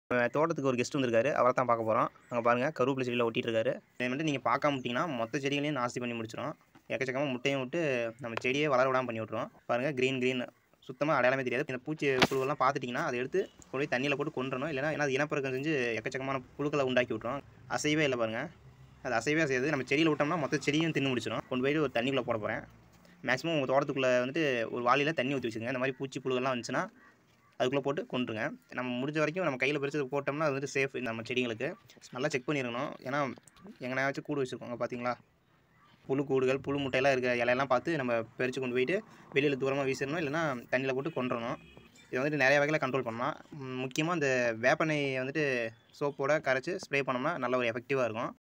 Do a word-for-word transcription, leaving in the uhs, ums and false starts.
தோட்டத்துக்கு ஒரு கெஸ்ட் வந்திருக்காரு. அவர தான் பார்க்க போறோம். அங்க பாருங்க கருவேப்பிலை செடியில ஒட்டிட்டு இருக்காரு. இத மட்டும் நீங்க பார்க்காம விட்டீங்கன்னா, மொத்த செடிகளையும் நாஸ்தி பண்ணி முடிச்சிரும். எக்கச்சக்கமா முட்டையும் விட்டு நம்ம செடியே வளர விடாம பண்ணி விட்டுரும். பாருங்க கிரீன் கிரீன் சுத்தமா அடையாளமே தெரியாது. இந்த பூச்சி புழுவெல்லாம் பார்த்துட்டீங்கன்னா, அத எடுத்து கொண்டு போய் தண்ணீல போட்டு கொன்றணும். இல்லன்னா ஏன்னா அது இனப்பெருக்கம் செஞ்சு எக்கச்சக்கமான புழுக்கள உண்டாக்கி விட்டுரும். அசையவே இல்ல பாருங்க. அது அசையவே அசையாது. நம்ம செடியில விட்டோம்னா மொத்த செடியும் தின்னு முடிச்சிரும். கொண்டு போய் ஒரு தண்ணிக்குள்ள போட போறேன். மேக்ஸிமம் உங்க தோட்டத்துக்குள்ள வந்துட்டு ஒரு வாளியில தண்ணி ஊத்தி வச்சுக்கங்க. இந்த மாரி பூச்சி புழுவெல்லாம் வந்துச்சுன்னா அதுக்குள்ள போட்டு கொன்றுங்க. நம்ம முடிஞ்ச வரைக்கும் நம்ம கையில பிடிச்சு போட்டோம்னா அது வந்து சேஃப் நம்ம செடிங்களுக்கு. நல்லா செக் பண்ணிரணும். ஏன்னா எங்கனாச்சும் கூடு வச்சிருக்கோங்க பார்த்தீங்களா? புழு கூடுகள், புழு முட்டையெல்லாம் இருக்க இலையெல்லாம் பார்த்து நம்ம பறிச்சு கொண்டு போயிட்டு வெளியில தூரமா வீசிடணும். இல்லன்னா தண்ணியில போட்டு கொன்றணும். இத வந்துட்டு நெறைய வகையில கண்ட்ரோல் பண்ணலாம். முக்கியமா இந்த வேப்பெண்ணெய் வந்துட்டு சோப்போட கரைச்சு ஸ்ப்ரே பண்ணோம்னா நல்ல ஒரு எஃபெக்டிவா இருக்கும்.